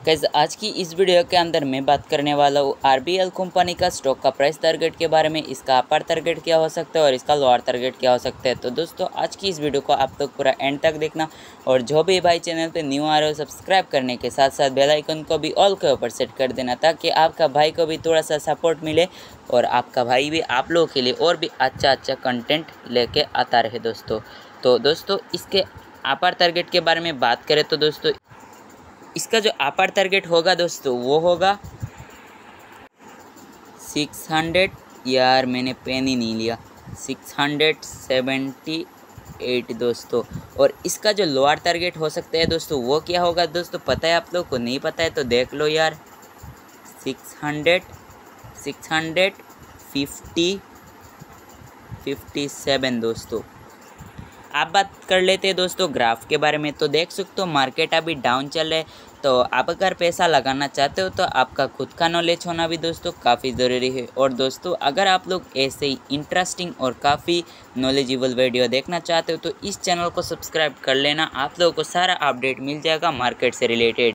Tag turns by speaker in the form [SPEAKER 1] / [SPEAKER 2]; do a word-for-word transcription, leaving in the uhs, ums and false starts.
[SPEAKER 1] Guys आज की इस वीडियो के अंदर मैं बात करने वाला हूँ आरबीएल कंपनी का स्टॉक का प्राइस टारगेट के बारे में। इसका अपर टारगेट क्या हो सकता है और इसका लोअर टारगेट क्या हो सकता है। तो दोस्तों आज की इस वीडियो को आप लोग पूरा एंड तक देखना, और जो भी भाई चैनल पे न्यू आ रहे हो सब्सक्राइब करने के साथ साथ बेल आइकन को भी ऑल के ऊपर सेट कर देना, ताकि आपका भाई को भी थोड़ा सा सपोर्ट मिले और आपका भाई भी आप लोगों के लिए और भी अच्छा अच्छा कंटेंट लेके आता रहे दोस्तों। तो दोस्तों इसके अपर टारगेट के बारे में बात करें तो दोस्तों इसका जो अपर टारगेट होगा दोस्तों वो होगा सिक्स हंड्रेड, यार मैंने पेन ही नहीं लिया, सिक्स हंड्रेड सेवेंटी एट दोस्तों। और इसका जो लोअर टारगेट हो सकता है दोस्तों वो क्या होगा दोस्तों, पता है आप लोग को? नहीं पता है तो देख लो यार, six hundred six hundred fifty fifty seven दोस्तों। आप बात कर लेते हैं दोस्तों ग्राफ के बारे में। तो देख सकते हो मार्केट अभी डाउन चल रहा है, तो आप अगर पैसा लगाना चाहते हो तो आपका खुद का नॉलेज होना भी दोस्तों काफ़ी ज़रूरी है। और दोस्तों अगर आप लोग ऐसे ही इंटरेस्टिंग और काफ़ी नॉलेजेबल वीडियो देखना चाहते हो तो इस चैनल को सब्सक्राइब कर लेना, आप लोगों को सारा अपडेट मिल जाएगा मार्केट से रिलेटेड।